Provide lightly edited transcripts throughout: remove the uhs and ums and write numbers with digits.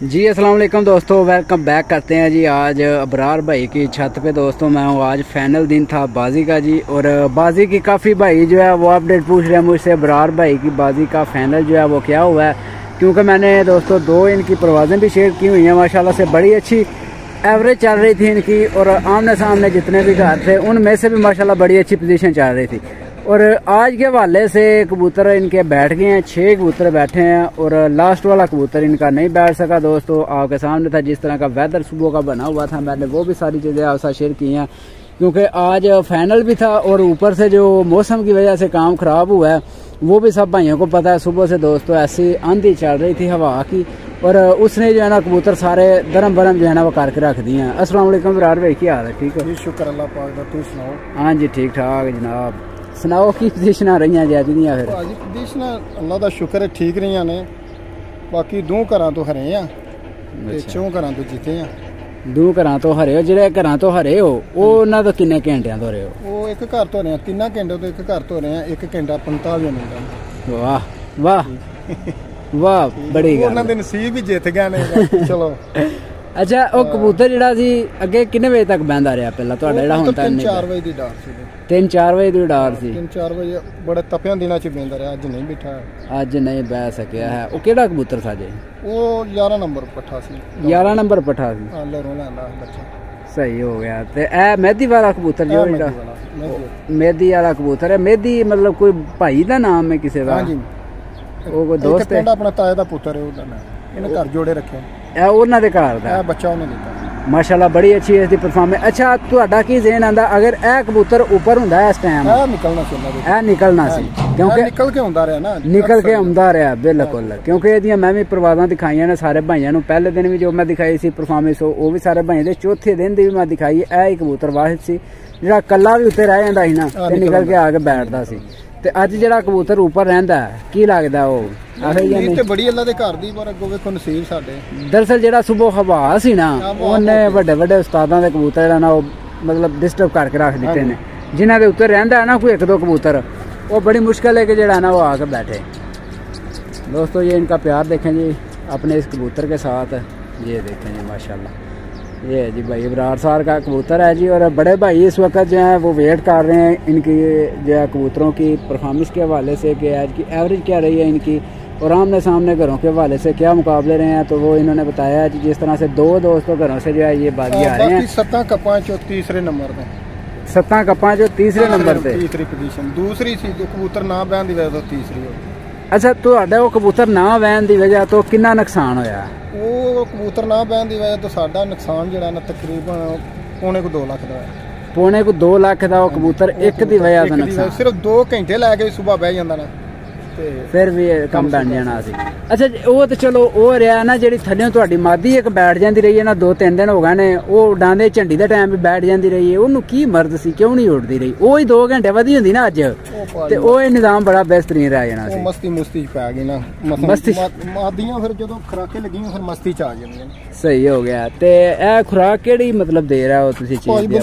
जी अस्सलाम वालेकुम दोस्तों, वेलकम बैक करते हैं जी। आज अबरार भाई की छत पे दोस्तों मैं हूँ। आज फाइनल दिन था बाजी का जी, और बाजी की काफ़ी भाई जो है वो अपडेट पूछ रहे हैं मुझसे। अबरार भाई की बाजी का फाइनल जो है वो क्या हुआ है, क्योंकि मैंने दोस्तों 2 इनकी परवाज़ें भी शेयर की हुई हैं। माशाल्लाह से बड़ी अच्छी एवरेज चल रही थी इनकी, और आमने सामने जितने भी घर थे उनमें से भी माशाल्लाह बड़ी अच्छी पोजीशन चल रही थी। और आज के हवाले से कबूतर इनके बैठ गए हैं, 6 कबूतर बैठे हैं, और लास्ट वाला कबूतर इनका नहीं बैठ सका दोस्तों। आपके सामने था जिस तरह का वेदर सुबह का बना हुआ था, मैंने वो भी सारी चीज़ें आपके साथ शेयर की हैं, क्योंकि आज फाइनल भी था और ऊपर से जो मौसम की वजह से काम ख़राब हुआ है वो भी सब भाइयों को पता है। सुबह से दोस्तों ऐसी आंधी चल रही थी हवा की, और उसने जो है ना कबूतर सारे दरम बरम जो है ना वो करके रख दिए हैं। अस्सलाम वालेकुम अबरार भाई, क्या हाल है? ठीक है, शुक्र अल्लाह पाक दा, तू सुनाओ? हाँ जी ठीक ठाक जनाब। सुनाओ की पोजीशन रही हैं जैज दियां? फिर भाजी पोजीशन अल्लाह दा शुक्र है ठीक रही ने। बाकी 2 घरां तो हरे आ ते 4 घरां तो जीते आ। 2 घरां तो हरे हो, जेडे घरां तो हरे हो उन्हां तो किन्ने घंटियां तो रहे हो? वो एक घर तो रहे 3 घंटे तो एक घर तो रहे 1 घंटा 45 मिनट। वाह वाह वाह, बड़ी गल। उन्हां दे नसीब ही जित गए ने। चलो अच्छा, वो कबूतर जिहड़ा सी अगे किन्ने बजे तक बहंदा रहा पहला तुहाडा जिहड़ा हुण तक? 3-4 बजे दी डार सी। 3-4 बजे दी डार सी। 3-4 बजे बड़े तपियां दिनां च बहंदा रहा, अज नहीं बैठा, अज नहीं बह सकिया है। वो केड़ा कबूतर था जी? वो 11 नंबर पट्ठा सी। 11 नंबर पट्ठा सी। हां, लहरों लैंदा बच्चा। सही हो गया। ते ए मेहदी वाला कबूतर जो जिहड़ा मेहदी वाला कबूतर है, मेहदी मतलब कोई भाई दा नाम है किसी दा? हां जी, वो कोई दोस्त है? पिंड अपना ताए दा पुੱਤਰ है, ਉਹਦਾ ਨਾਮ ਇਹਨੇ ਘਰ ਜੋੜੇ ਰੱਖਿਆ। ਇਹ ਉਹਨਾਂ ਦੇ ਘਰ ਦਾ ਇਹ ਬੱਚਾ ਉਹਨੇ ਦਿੱਤਾ। माशाल्लाह बड़ी अच्छी है इसकी परफॉर्मेंस। अच्छा, तुहाडा की ज़हन आंदा अगर ए कबूतर ऊपर हुंदा इस टाइम? ए निकलना सी, ए निकलना सी, क्योंकि निकल के हुंदा रहा ना, निकल के हुंदा रहा बिल्कुल। क्योंकि एदियां मैं भी परवाज़ां दिखाईयां ने सारे भाइयों नूं। पहले दिन भी जो मैं दिखाई सी परफॉर्मेंस वो भी सारे भाइयों दे, चौथे दिन दी भी मैं दिखाई। ए कबूतर वाहिद सी जिहड़ा कल्ला भी उत्ते रह जांदा सी ना ते निकल के आके बैठदा सी। ते अज जिहड़ा कबूतर ऊपर रहिंदा की लगदा ओ बड़ी अल्लाह दे घर दी, पर अगों वेखो नसीब साडे। दरअसल जिहड़ा सुबह हवा सी ना उन्ने बड़े बड़े उस्तादां दे कबूतर जिहड़ा ना वो मतलब डिस्टर्ब करके रख दिते ने। जिन्हां दे उत्ते रहिंदा है ना कोई 1-2 कबूतर, वो बड़ी मुश्किल है कि जिहड़ा ना वो आके बैठे। दोस्तों ये इनका प्यार देखें जी अपने इस कबूतर के साथ। ये देखें जी माशाल्लाह, ये है जी भाई अबरार साहब का कबूतर है जी। और बड़े भाई इस वक्त जो है वो वेट कर रहे हैं इनकी जो है कबूतरों की परफॉर्मेंस के हवाले से कि आज की एवरेज क्या रही है इनकी, और आमने सामने घरों के हवाले से क्या मुकाबले रहे हैं। तो वो इन्होंने बताया कि जिस तरह से 2 दोस्तों घरों से जो है ये बाजी आ रहे हैं। 7 कप्पां चो तीसरे नंबर पे, 7 कप्पां चो तीसरे नंबर पे, तीसरी पोजीशन। दूसरी सी जो कबूतर ना बहन दी वजह तो तीसरी हो। अच्छा, तुहाडा वो कबूतर ना बहन दी वजह तो कितना नुकसान होया? वो कबूतर ना बहन दी वजह तो साडा नुकसान जिहड़ा ना तकरीबन पौने को 2 लाख दा है। पौने को 2 लाख दा वो कबूतर एक दी वजह दा नुकसान? सिर्फ 2 घंटे लैके सुबह बह जांदा ना, फिर भी कम बन जाना सी। अच्छा, वो तो चलो वो रहा ना जी थल्ले तुहाडी मादी एक बैठ जाती रही है ना, 2-3 दिन हो गए ने वो उड़ाने झंडी के टाइम भी बैठ जाती रही है। उन्होंने की मर्द सी, क्यों नहीं उड़ती रही? वो ही 2 घंटे वधी होंदी ना अज, ते वो निजाम बड़ा बेहतरीन रह जाना सी। मस्ती मुस्ती पै गई ना, मस्ती मादियां फिर जदों खुराकें लगियां फिर मस्ती च आ जांदियां। सही हो गया। ते ए खुराक केड़ी मतलब दे रहा हो तुसीं? चीज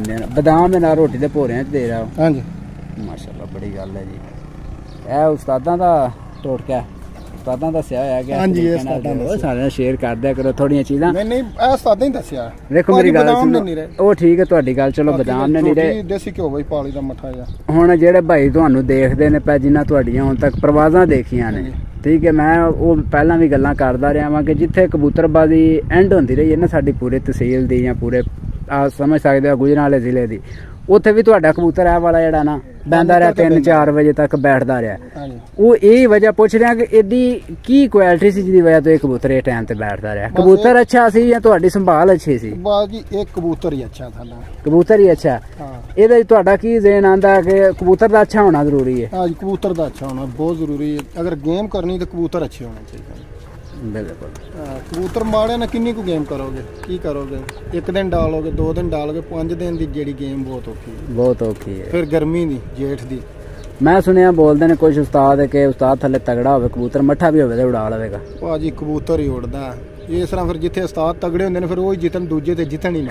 बादाम दे नाल रोटी दे भोरियां च दे रहा हो? हां जी माशाल्लाह बड़ी गल है जी। ਇਹ ਉਸਤਾਦਾਂ ਦਾ ਟੋਟਕਾ ਉਸਤਾਦਾਂ ਦੱਸਿਆ ਹੋਇਆ ਕਿ ਹਾਂਜੀ ਇਹ ਉਸਤਾਦਾਂ ਦਾ ਸਾਰੇ ਨਾਲ ਸ਼ੇਅਰ ਕਰਦਿਆ ਕਰੋ ਥੋੜੀਆਂ ਚੀਜ਼ਾਂ। ਨਹੀਂ ਨਹੀਂ ਇਹ ਉਸਤਾਦਾਂ ਹੀ ਦੱਸਿਆ। ਵੇਖੋ ਮੇਰੀ ਗੱਲ ਉਹ ਠੀਕ ਹੈ ਤੁਹਾਡੀ ਗੱਲ, ਚਲੋ ਬਦਾਮ ਨੇ ਨਹੀਂ ਰਹੇ, ਦੇਸੀ ਘਿਓ ਬਈ ਪਾਲੀ ਦਾ ਮੱਠਾ ਜਾ। ਹੁਣ ਜਿਹੜੇ ਭਾਈ ਤੁਹਾਨੂੰ ਦੇਖਦੇ ਨੇ ਪੈ ਜਿਨ੍ਹਾਂ ਤੁਹਾਡੀਆਂ ਹੁਣ ਤੱਕ ਪ੍ਰਵਾਜ਼ਾਂ ਦੇਖੀਆਂ ਨੇ, ਠੀਕ ਹੈ, ਮੈਂ ਉਹ ਪਹਿਲਾਂ ਵੀ ਗੱਲਾਂ ਕਰਦਾ ਰਿਹਾ ਵਾਂ ਕਿ ਜਿੱਥੇ ਕਬੂਤਰਬਾਜ਼ੀ ਐਂਡ ਹੁੰਦੀ ਰਹੀ ਹੈ ਨਾ ਸਾਡੀ ਪੂਰੇ ਤਹਿਸੀਲ ਦੀ ਜਾਂ ਪੂਰੇ ਆ ਸਮਝ ਸਕਦੇ ਹੋ ਗੁਜਰਾਂਵਾਲੇ ਜ਼ਿਲ੍ਹੇ ਦੀ, ਉੱਥੇ ਵੀ ਤੁਹਾਡਾ ਕਬੂਤਰ ਇਹ ਵਾਲਾ ਜਿਹੜਾ ਨਾ ਬਹਿੰਦਾ ਰਿਹਾ 3-4 ਵਜੇ ਤੱਕ ਬੈਠਦਾ ਰਿਹਾ। ਉਹ ਇਹ ਵਜ੍ਹਾ ਪੁੱਛ ਰਿਹਾ ਕਿ ਐਡੀ ਕੀ ਕੁਆਲਿਟੀ ਸੀ ਜਿਹਦੀ ਵਜ੍ਹਾ ਤੋਂ ਇਹ ਕਬੂਤਰ ਇਹ ਟਾਈਮ ਤੇ ਬੈਠਦਾ ਰਿਹਾ? ਕਬੂਤਰ ਅੱਛਾ ਸੀ ਜਾਂ ਤੁਹਾਡੀ ਸੰਭਾਲ ਅੱਛੀ ਸੀ? ਬਾਜੀ ਇਹ ਕਬੂਤਰ ਹੀ ਅੱਛਾ ਥਾ। ਕਬੂਤਰ ਹੀ ਅੱਛਾ। ਇਹਦਾ ਤੁਹਾਡਾ ਕੀ ਜ਼ਹਿਨ ਆਂਦਾ ਕਿ ਕਬੂਤਰ ਦਾ ਅੱਛਾ ਹੋਣਾ ਜ਼ਰੂਰੀ ਹੈ? ਹਾਂ ਜੀ, ਕਬੂਤਰ ਦਾ ਅੱਛਾ ਹੋਣਾ ਬਹੁਤ ਜ਼ਰੂਰੀ ਹੈ। ਅਗਰ ਗੇਮ ਕਰਨੀ ਤਾਂ ਕਬੂਤਰ ਅੱਛੇ ਹੋਣੇ ਚਾਹੀਦੇ। बिल्कुल। कबूतर माड़े ना किन्नी को गेम करोगे, की करोगे? 1 दिन डालोगे, 2 दिन डालोगे, 5 दिन की जेड़ी गेम बहुत औखी है, बहुत औखी है। फिर गर्मी दी जेठ दी ਮੈਂ ਸੁਣਿਆ ਬੋਲਦੇ ਨੇ ਕੁਝ ਉਸਤਾਦ ਕਿ ਉਸਤਾਦ ਥੱਲੇ ਤਗੜਾ ਹੋਵੇ ਕਬੂਤਰ ਮੱਠਾ ਵੀ ਹੋਵੇ ਤੇ ਉਡਾ ਲਵੇਗਾ। ਭਾਜੀ ਕਬੂਤਰ ਹੀ ਉੜਦਾ ਇਸ ਤਰ੍ਹਾਂ, ਫਿਰ ਜਿੱਥੇ ਉਸਤਾਦ ਤਗੜੇ ਹੁੰਦੇ ਨੇ ਫਿਰ ਉਹ ਹੀ ਜਿੱਤਣ, ਦੂਜੇ ਤੇ ਜਿੱਤਣ ਹੀ ਨਾ।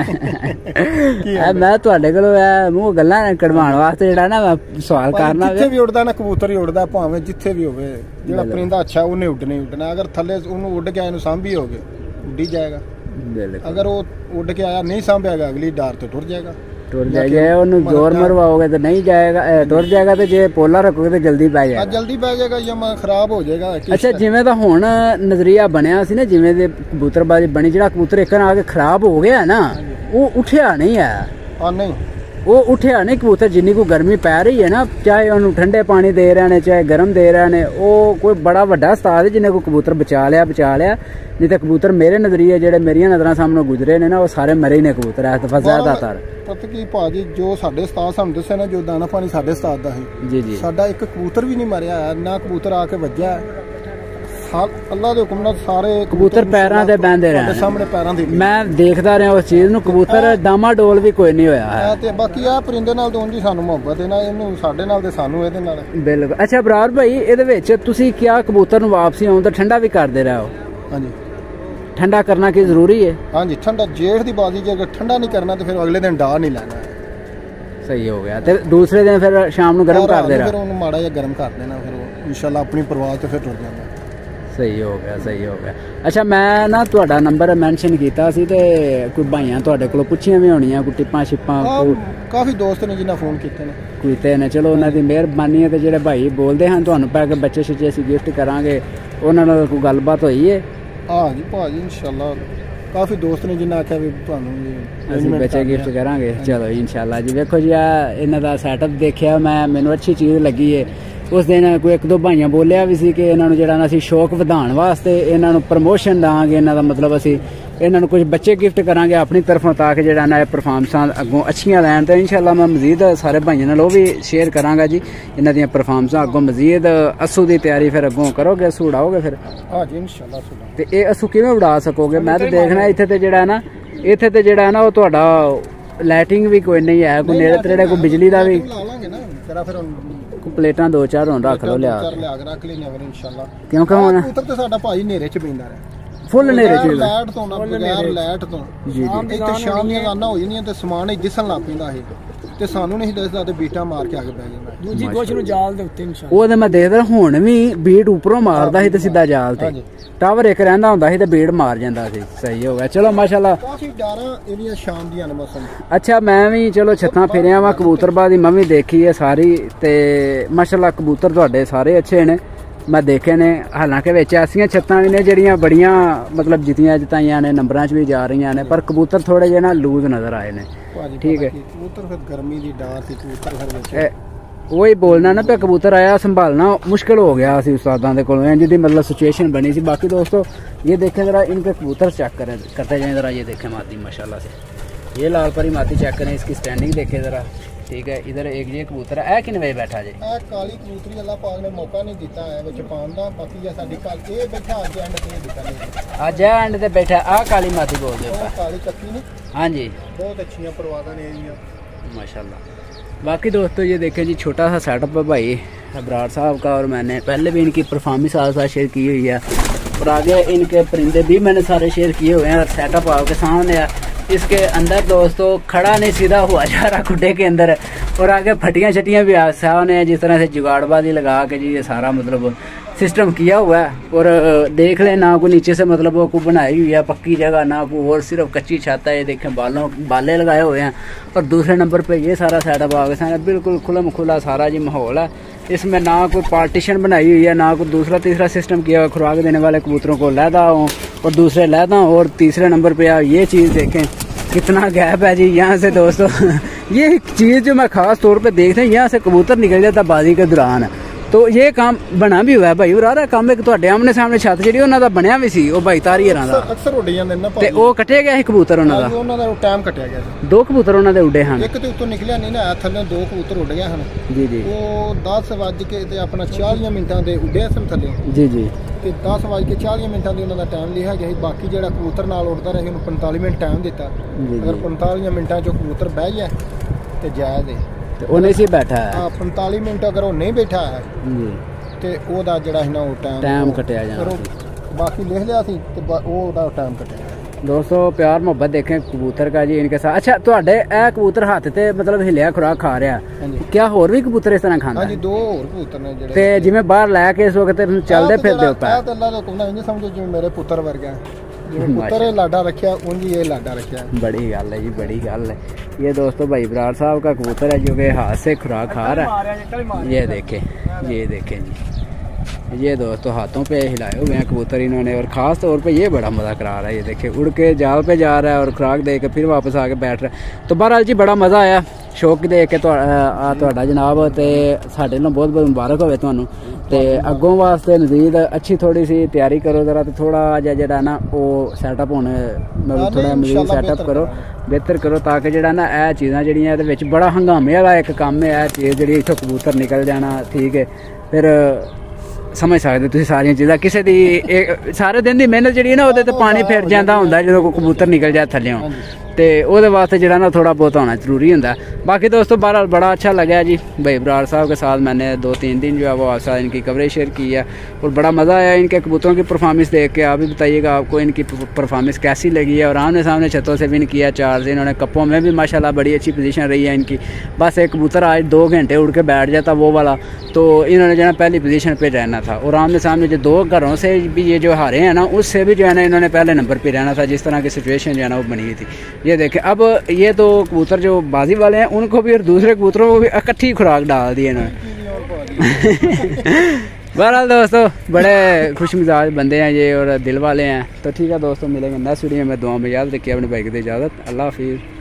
ਮੈਂ ਤੁਹਾਡੇ ਕੋਲੋਂ ਮੂੰਹ ਗੱਲਾਂ ਕਢਵਾਉਣ ਵਾਸਤੇ ਜਿਹੜਾ ਨਾ ਮੈਂ ਸਵਾਲ ਕਰਨਾ, ਜਿੱਥੇ ਵੀ ਉੜਦਾ ਨਾ ਕਬੂਤਰ ਹੀ ਉੜਦਾ, ਭਾਵੇਂ ਜਿੱਥੇ ਵੀ ਹੋਵੇ। ਜਿਹੜਾ ਪਰਿੰਦਾ ਅੱਛਾ ਉਹਨੇ ਉੱਡਣਾ ਹੀ ਉੱਡਣਾ। ਅਗਰ ਥੱਲੇ ਉਹਨੂੰ ਉੱਡ ਗਿਆ, ਇਹਨੂੰ ਸਾਂਭੀ ਹੋਵੇ ਉੱਡੀ ਜਾਏਗਾ। ਅਗਰ ਉਹ ਉੱਡ ਕੇ ਆਇਆ ਨਹੀਂ ਸਾਂਭਿਆਗਾ, ਅਗਲੀ ਡਾਰ ਤੇ ਟੁਰ ਜਾਏਗਾ। ਟੁਰ ਜਾਏਗਾ, ਉਹਨੂੰ ਜ਼ੋਰ ਮਰਵਾਓਗੇ ਤਾਂ ਨਹੀਂ ਜਾਏਗਾ, ਟੁਰ ਜਾਏਗਾ। ਤੇ ਜੇ ਪੋਲਾ ਰੱਖੋਗੇ ਤਾਂ ਜਲਦੀ ਪੈ ਜਾਏਗਾ। ਜਲਦੀ ਪੈ ਜਾਏਗਾ ਜਾਂ ਖਰਾਬ ਹੋ ਜਾਏਗਾ। ਅੱਛਾ, ਜਿਵੇਂ ਦਾ ਹੁਣ ਨਜ਼ਰੀਆ ਬਣਿਆ ਸੀ ਨਾ, ਜਿਵੇਂ ਦੇ ਕਬੂਤਰਬਾਜ਼ੀ ਬਣੀ, ਜਿਹੜਾ ਕਬੂਤਰ ਇੱਕ ਨਾਲ ਆ ਕੇ ਖਰਾਬ ਹੋ ਗਿਆ ਨਾ, ਉਹ ਉੱਠਿਆ ਨਹੀਂ ਹੈ। ਨਹੀਂ, ਉਹ ਉੱਠਿਆ ਨਹੀਂ ਕਬੂਤਰ। ਜਿੰਨੀ ਕੋ ਗਰਮੀ ਪੈ ਰਹੀ ਹੈ ਨਾ, ਚਾਹੇ ਉਹਨੂੰ ਠੰਡੇ ਪਾਣੀ ਦੇ ਰਹੇ ਨੇ ਚਾਹੇ ਗਰਮ ਦੇ ਰਹੇ ਨੇ, ਉਹ ਕੋਈ ਬੜਾ ਵੱਡਾ ਉਸਤਾਦ ਹੈ ਜਿਹਨੇ ਕੋ ਕਬੂਤਰ ਬਚਾ ਲਿਆ। ਨਹੀਂ ਤਾਂ ਕਬੂਤਰ ਮੇਰੇ ਨਜ਼ਰੀਏ ਜਿਹੜੇ ਮੇਰੀਆਂ ਨਜ਼ਰਾਂ ਸਾਹਮਣੇ ਗੁਜ਼ਰੇ ਨੇ ਨਾ, ਉਹ ਸਾਰੇ ਮਰੇ ਨੇ ਕਬੂਤਰ। ਇਸ ਦਫਾ ਜ਼ਿਆਦਾਤਰ ਪਤਾ ਕੀ ਭਾਜੀ, ਜੋ ਸਾਡੇ ਉਸਤਾਦ ਸਾਨੂੰ ਦੱਸਿਆ ਨਾ, ਜੋ ਦਾਣਾ ਪਾਣੀ ਸਾਡੇ ਉਸਤਾਦ ਦਾ ਹੈ ਜੀ, ਸਾਡਾ ਇੱਕ ਕਬੂਤਰ ਵੀ ਨਹੀਂ ਮਰਿਆ ਨਾ ਕਬੂਤਰ ਆ ਕੇ ਵੱਜਿਆ। ਅੱਲਾ ਦੇ ਹੁਕਮ ਨਾਲ ਸਾਰੇ ਕਬੂਤਰ ਪੈਰਾਂ ਤੇ ਬਹਿੰਦੇ ਰਹੇ ਸਾਹਮਣੇ, ਪੈਰਾਂ ਦੇ। ਮੈਂ ਦੇਖਦਾ ਰਿਹਾ ਉਸ ਚੀਜ਼ ਨੂੰ, ਕਬੂਤਰ ਡਾਮਾ ਡੋਲ ਵੀ ਕੋਈ ਨਹੀਂ ਹੋਇਆ ਹੈ। ਤੇ ਬਾਕੀ ਆ ਪਰਿੰਦੇ ਨਾਲ ਤਾਂ ਉਂਝ ਸਾਨੂੰ ਮੁਹੱਬਤ ਹੈ ਨਾ, ਇਹਨੂੰ ਸਾਡੇ ਨਾਲ ਤੇ ਸਾਨੂੰ ਇਹਦੇ ਨਾਲ। ਬਿਲਕੁਲ। ਅੱਛਾ ਬਰਾਰ ਭਾਈ, ਇਹਦੇ ਵਿੱਚ ਤੁਸੀਂ ਕਿਹਾ ਕਬੂਤਰ ਨੂੰ ਵਾਪਸੀ ਆਉਣ ਤਾਂ ਠੰਡਾ ਵੀ ਕਰਦੇ ਰਹੋ। ਹਾਂਜੀ, ਠੰਡਾ ਕਰਨਾ ਕੀ ਜ਼ਰੂਰੀ ਹੈ? ਹਾਂਜੀ, ਠੰਡਾ ਜੇਠ ਦੀ ਬਾਜ਼ੀ ਜੇ ਅਗਰ ਠੰਡਾ ਨਹੀਂ ਕਰਨਾ ਤੇ ਫਿਰ ਅਗਲੇ ਦਿਨ ਡਾਹ ਨਹੀਂ ਲੈਣਾ। ਸਹੀ ਹੋ ਗਿਆ। ਤੇ ਦੂਸਰੇ ਦਿਨ ਫਿਰ ਸ਼ਾਮ ਨੂੰ ਗਰਮ ਕਰ ਦੇਣਾ, ਫਿਰ ਉਹਨੂੰ ਮਾੜਾ ਜਿਹਾ ਗਰਮ ਕਰ ਦੇਣਾ, ਫਿਰ ਉਹ ਇਨਸ਼ਾਅੱਲਾ ਆਪਣੀ ਪਰਵਾਹ ਤੇ ਫਿਰ ਟੁਰ ਜਾਂਦਾ। ਸਹੀ ਹੋ ਗਿਆ, ਸਹੀ ਹੋ ਗਿਆ। ਅੱਛਾ, ਮੈਂ ਨਾ ਤੁਹਾਡਾ ਨੰਬਰ ਮੈਂਸ਼ਨ ਕੀਤਾ ਸੀ ਤੇ ਕੋਈ ਭਾਈਆਂ ਤੁਹਾਡੇ ਕੋਲੋਂ ਪੁੱਛੀਆਂ ਵੀ ਹੋਣੀਆਂ, ਕੋਈ ਟਿੱਪਾਂ ਛਿੱਪਾਂ? ਕਾਫੀ ਦੋਸਤ ਨੇ ਜਿਨ੍ਹਾਂ ਫੋਨ ਕੀਤੇ ਨੇ। ਚਲੋ ਉਹਨਾਂ ਦੀ ਮਿਹਰਬਾਨੀ ਹੈ। ਤੇ ਜਿਹੜੇ ਭਾਈ ਬੋਲਦੇ ਹਨ ਤੁਹਾਨੂੰ ਪੈ ਕੇ ਬੱਚੇ ਛਿੱਚੇ ਅਸੀਂ ਗਿਫਟ ਕਰਾਂਗੇ, ਉਹਨਾਂ ਨਾਲ ਕੋਈ ਗੱਲਬਾਤ ਹੋਈ ਹੈ? ਹਾਂ ਜੀ ਭਾਜੀ, ਇਨਸ਼ਾਅੱਲਾ ਕਾਫੀ ਦੋਸਤ ਨੇ ਜਿਨ੍ਹਾਂ ਆਖਿਆ ਵੀ ਤੁਹਾਨੂੰ ਅਸੀਂ ਬੱਚੇ ਗਿਫਟ ਕਰਾਂਗੇ। ਚਲੋ ਇਨਸ਼ਾਅੱਲਾ ਜੀ। ਵੇਖੋ ਜੀ, ਇਹਨਾਂ ਦਾ ਸੈਟਅਪ ਦੇਖਿਆ ਮੈਂ, ਮੈਨੂੰ ਅੱਛੀ ਚੀਜ਼ ਲੱਗੀ ਹੈ। ਉਸ ਦਿਨ ਕੋਈ ਇੱਕ ਦੋ ਭਾਈਆਂ ਬੋਲਿਆ ਵੀ ਸੀ ਕਿ ਇਹਨਾਂ ਨੂੰ ਜਿਹੜਾ ਅਸੀਂ ਸ਼ੌਕ ਵਧਾਉਣ ਵਾਸਤੇ ਇਹਨਾਂ ਨੂੰ ਪ੍ਰਮੋਸ਼ਨ ਦਾਂਗੇ, ਇਹਨਾਂ ਦਾ ਮਤਲਬ ਅਸੀਂ ਇਹਨਾਂ ਨੂੰ ਕੁਝ ਬੱਚੇ ਗਿਫਟ ਕਰਾਂਗੇ ਆਪਣੀ ਤਰਫੋਂ, ਤਾਂ ਕਿ ਜਿਹੜਾ ਨਾ ਇਹ ਪਰਫਾਰਮੈਂਸਾਂ ਅੱਗੋਂ ਅੱਛੀਆਂ ਲੈਣ। ਤੇ ਇਨਸ਼ਾਅੱਲਾ ਮੈਂ ਮਜ਼ੀਦ ਸਾਰੇ ਭਾਈਆਂ ਨਾਲ ਉਹ ਵੀ ਸ਼ੇਅਰ ਕਰਾਂਗਾ ਜੀ, ਇਹਨਾਂ ਦੀਆਂ ਪਰਫਾਰਮੈਂਸਾਂ ਅੱਗੋਂ ਮਜ਼ੀਦ। ਅਸੂ ਦੀ ਤਿਆਰੀ ਫਿਰ ਅੱਗੋਂ ਕਰੋਗੇ? ਅਸੂ ਉਡਾਓਗੇ ਫਿਰ? ਹਾਂ ਜੀ ਇਨਸ਼ਾਅੱਲਾ। ਤੇ ਇਹ ਅਸੂ ਕਿਵੇਂ ਉਡਾ ਸਕੋਗੇ? ਮੈਂ ਤਾਂ ਦੇਖਣਾ ਇੱਥੇ ਤੇ ਜਿਹੜਾ ਨਾ ਉਹ ਤੁਹਾਡਾ ਲਾਈਟਿੰਗ ਵੀ ਕੋਈ ਨਹੀਂ ਹੈ, ਕੋਈ ਨੇੜੇ ਤੇੜੇ ਕੋਈ ਬਿਜਲੀ ਦਾ ਵੀ ਪਲੇਟਾਂ ਦੋ ਚਾਰ ਹੁਣ ਰੱਖ ਲਓ, ਲਿਆ ਰੱਖ ਲੈਣੇ ਫਿਰ ਇਨਸ਼ਾਅੱਲਾ। ਕਿਉਂਕਿ ਹੁਣ ਕਬੂਤਰ ਤੇ ਸਾਡਾ ਭਾਈ ਹਨੇਰੇ ਚ ਪੈਂਦਾ ਰਿਹਾ, ਫੁੱਲ ਹਨੇਰੇ ਚ, ਲਾਈਟ ਤੋਂ ਨਾ, ਬਗੈਰ ਲਾਈਟ ਤੋਂ। ਜੀ ਜੀ, ਇੱਥੇ ਸ਼ਾਮ ਦੀਆਂ ਗਾਨਾਂ ਹੋ ਜਾਂਦੀਆਂ ਤੇ ਸਮਾਨ ਹੀ ਦਿਸਣ ਲੱਗ ਪੈਂਦਾ ਇਹ, ਤੇ ਸਾਨੂੰ ਨਹੀਂ ਦੱਸਦਾ ਤੇ ਬੀਟਾਂ ਮਾਰ ਕੇ ਆ ਕੇ ਬਹਿ ਜਾਂਦਾ ਦੂਜੀ ਗੋਸ਼ ਨੂੰ ਜਾਲ ਦੇ ਉੱਤੇ। ਇਨਸ਼ਾਅੱਲਾ ਉਹਦੇ ਮੈਂ ਦੇਖਦਾ ਹੁਣ ਵੀ ਬੀਟ ਉੱਪਰੋਂ ਮਾਰਦਾ ਸੀ ਤੇ ਸਿੱਧਾ ਜਾਲ ਤੇ, ਟਾਵਰ ਇੱਕ ਰਹਿੰਦਾ ਹੁੰਦਾ ਸੀ ਤੇ ਬੀਟ ਮਾਰ ਜਾਂਦਾ ਸੀ। ਸਹੀ ਹੋ ਗਿਆ। ਚਲੋ ਮਾਸ਼ਾਅੱਲਾ, ਕਾਫੀ ਡਾਰਾਂ ਇਹਦੀਆਂ ਸ਼ਾਮ ਦੀਆਂ ਨੇ ਮੌਸਮ। ਅੱਛਾ, ਮੈਂ ਵੀ ਚਲੋ ਛੱਤਾਂ ਫਿਰਿਆ ਵਾ ਕਬੂਤਰਬਾਜ਼ੀ ਮੈਂ ਵੀ ਦੇਖੀ ਹੈ ਸਾਰੀ, ਤੇ ਮਾਸ਼ਾਅੱਲਾ ਕਬੂਤਰ ਤੁਹਾਡੇ ਸਾਰੇ ਅੱਛੇ ਨੇ, ਮੈਂ ਦੇਖੇ ਨੇ। ਹਾਲਾਂਕਿ ਵਿੱਚ ਐਸੀਆਂ ਛੱਤਾਂ ਵੀ ਨੇ ਜਿਹੜੀਆਂ ਬੜੀਆਂ ਮਤਲਬ ਜਿਤਾਈਆਂ ਨੇ, ਨੰਬਰਾਂ 'ਚ ਵੀ ਜਾ ਰਹੀਆਂ ਨੇ, ਪਰ ਕਬੂਤਰ ਥੋੜੇ ਜਿਹੇ ਨਾ ਲੂਜ਼ ਨਜ਼ਰ ਆਏ ਨੇ। ਠੀਕ ਹੈ, ਕਬੂਤਰ ਫਿਰ ਗਰਮੀ ਦੀ ਡਾਰ ਸੀ, ਕਬੂਤਰ ਫਿਰ वही बोलना ना पे कबूतर आया संभालना मुश्किल हो गया उस्तादां दे कोलों जिहदी मतलब सिचुएशन बनी सी। बाकी दोस्तों ये देखें ज़रा इनके कबूतर चेक करें करते जाएं ज़रा। ये देखें मादी माशाल्लाह से, ये लाल परी मादी चेक करें, इसकी स्टैंडिंग देखें ज़रा। ठीक है, इधर एक ये कबूतर है किन वे बैठा जे काली कबूतरी अल्लाह पाक ने मौका नहीं दिता है विच पाउण दा। बाकी जे साडी कल ये बैठा अज एंड ते दिता नहीं, अज एंड ते बैठा आ काली मादी बोल दे काली चक्की ने। हां जी, बहुत अच्छी परवाज़ां ने इहदियां माशाल्लाह। बाकी दोस्तों ये देखें जी छोटा सा सेटअप है भाई अबरार साहब का, और मैंने पहले भी इनकी परफॉर्मेंस आज साथ शेयर की हुई है, और आगे इनके परिंदे भी मैंने सारे शेयर किए हुए हैं। और सेटअप आपके सामने है, इसके अंदर दोस्तों खड़ा नहीं सीधा हुआ जा रहा खुड्डे के अंदर, और आगे फटियाँ छटियाँ भी सामने हैं। जिस तरह से जुगाड़बाजी लगा के जी ये सारा मतलब सिस्टम किया हुआ है। और देख लें ना कोई नीचे से मतलब वो को बनाई हुई है पक्की जगह, ना कोई और सिर्फ कच्ची छत है। ये देखें बाले लगाए हुए हैं। और दूसरे नंबर पे ये सारा सेटअप आ गया, बिल्कुल खुलम खुला सारा जी माहौल है। इसमें ना कोई पार्टीशन बनाई हुई है, ना कोई दूसरा तीसरा सिस्टम किया हुआ खुराक देने वाले कबूतरों को लहदा हो और दूसरे लहदा हो। और तीसरे नंबर पे ये चीज़ देखें कितना गैप है जी यहाँ से दोस्तों। ये चीज़ जो मैं खास तौर पे देखते हैं, यहाँ से कबूतर निकल जाता बाजी के दौरान। तो ये काम बना भी हुआ है भाई, और काम एक तुहाडे आमने सामने छत जी उन्होंने बनया भी सी, भाई तारी हरां दा अक्सर उड़ जांदे ने ते ओ कटिया गया सी कबूतर उन्होंने दा, उन्होंने दा टाइम कटिया गया सी। दो कबूतर उन्होंने उड़े हैं, एक ते उत्तों निकलिया नहीं ना, थल्ले दो कबूतर उड़ गए हैं जी जी। वो 10 बज के ते अपना 40 मिनटां दे उड़े सन थल्ले जी जी, ते 10 बज के 40 मिनटां दी उन्होंने टाइम लिया गया। बाकी जेड़ा कबूतर नाल उड़दा रहे 45 मिनट टाइम दिता, अगर 45 मिनटां जो कबूतर बह गया ते जायज़ है। ਤੇ ਉਹ ਨਹੀਂ ਸੀ ਬੈਠਾ ਹੈ। ਹਾਂ 45 ਮਿੰਟ ਅਗਰ ਉਹ ਨਹੀਂ ਬੈਠਾ ਹੈ ਜੀ ਤੇ ਉਹਦਾ ਜਿਹੜਾ ਹੈ ਨਾ ਉਹ ਟਾਈਮ ਕੱਟਿਆ ਜਾਣਾ, बाकी लिख लिया थी तो वो टाइम कटे। दोस्तों प्यार मोहब्बत देखें कबूतर का जी इनके साथ। अच्छा तुहाडे ए कबूतर हाथ ते मतलब हिलिया खुराक खा रहा, क्या होर भी कबूतर इस तरह खांदा? हां जी दो होर कबूतर ने जेड़े ते जिवें बाहर लैके इस वक्त चलदे फिरदे हो पा ते अल्लाह दा हुक्म इंज समझो जिवें मेरे पुत्र वर्गा जिवें पुत्र लाडा रखया उंज ये लाडा रखया। बड़ी गल है जी, बड़ी गल है। ये दोस्तों भाई बरार साहब का कबूतर है जो कि हाथ से खुराक खा रहा है। ये देखें, ये देखें जी, ये दोस्तों हाथों पे हिलाए हुए हैं कबूतर इन्होंने, और ख़ास तौर पे ये बड़ा मज़ा करा रहा है। ये देखिए उड़ के जाल पे जा रहा है और खुराक दे के फिर वापस आके बैठ रहा है। तो बहरहाल जी बड़ा मज़ा आया, शौक दे के तुहाडा जनाब ते साडे नाल बहुत बहुत मुबारक होवे तुहानू। ते अगों वास्ते मजीद अच्छी थोड़ी सी तैयारी करो जरा, तो थोड़ा जिहा जेहड़ा ना वो सैटअप होने मतलब थोड़ा मजीद सैटअप करो, बेहतर करो, ताकि जेहड़ा ना यह चीज़ां जेहड़ियां इहदे विच बड़ा हंगामे वाला एक काम है। यह चीज़ जेहड़ी इत्थों कबूतर निकल जाना, ठीक है, फिर समझ सकते तुसीं सारियां चीज़ां किसी दी सारे दिन की मेहनत जी ना वो पानी फिर जाता होंगे जो कबूतर निकल जाए थल्लों, तो वो वास्ते जो ना थोड़ा बहुत होना जरूरी होंगे। बाकी दोस्तों बहरहाल बड़ा अच्छा लगा जी, भाई बरार साहब के साथ मैंने 2-3 दिन जो है वो आपके साथ इनकी कवरेज शेयर की है और बड़ा मज़ा आया इनके कबूतरों की परफॉर्मेंस देख के। आप भी बताइएगा आपको इनकी परफॉर्मेंस कैसी लगी है। और आमने सामने छतों से विन किया 4 दिन, इन्होंने कपों में भी माशाल्लाह बड़ी अच्छी पोजीशन रही है इनकी। बस एक कबूतर आज 2 घंटे उड़ के बैठ जाता वो वाला, तो इन्होंने जो है पहली पोजीशन पे रहना था। और आमने सामने जो 2 घरों से भी ये जो हारे हैं ना, उससे भी जो है ना इन्होंने पहले नंबर पे रहना था, जिस तरह की सिचुएशन जो है ना वो बनी हुई थी। ये देखें, अब ये तो कबूतर जो बाजी वाले हैं उनको भी और दूसरे कबूतरों को भी इकट्ठी खुराक डाल दी इन्होंने। बहरहाल दोस्तों बड़े खुश मिजाज बंदे हैं ये और दिल वाले हैं। तो ठीक है दोस्तों, मिलेंगे नेक्स्ट वीडियो में। दुआ में याद रखिए, अपने भाई की इजाज़त, अल्लाह हाफिज़।